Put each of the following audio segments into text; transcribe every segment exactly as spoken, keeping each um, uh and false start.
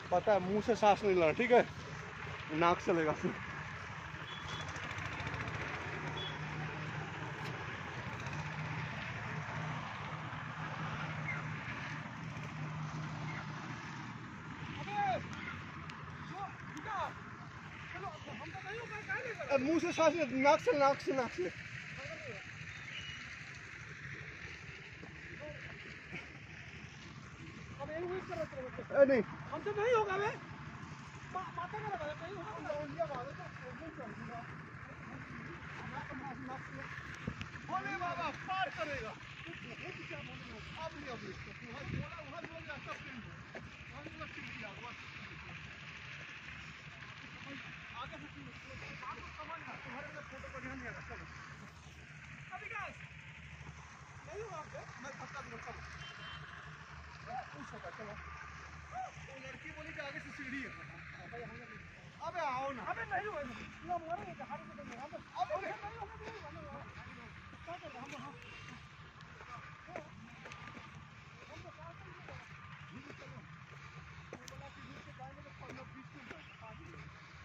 पता है, मुंह से सांस नहीं लेना, ठीक है, नाक चलेगा फिर। मुंह से सांस, नाक से नाक से नाक से नहीं, हमसे नहीं होगा बे, माता का लगा नहीं होगा, इंडिया वाले तो बोले बाबा पार करेगा। अब नहीं, अब बोला वहाँ बोल गया सब फिल्म वहाँ बोला फिल्म किया बस आगे से बात को समझना, तुम्हारे लिए फोटो को ध्यान देगा। चलो अभी क्या नहीं हुआ, मैं धक्का दूंगा। चलो खुश होगा। चलो वो लड़की बोली कि आगे से सीढ़ी है। अबे आओ ना। अबे नहीं हुआ ना, मोरे हाथ में नहीं है। अब नहीं होगा, नहीं होगा क्या कर रहे हम हम हम तो साथ ही है। चलो वो बोला कि दूर से जाएंगे तो हम लोग बीच में जाएंगे।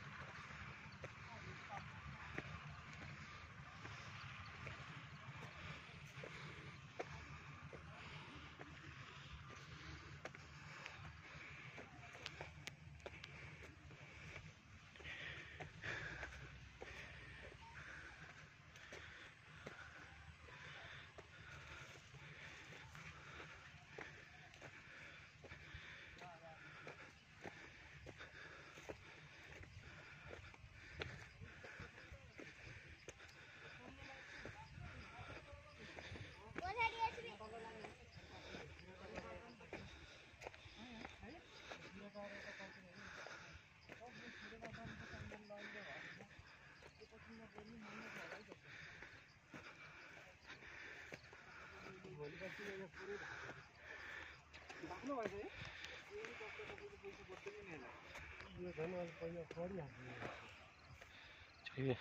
चाहिए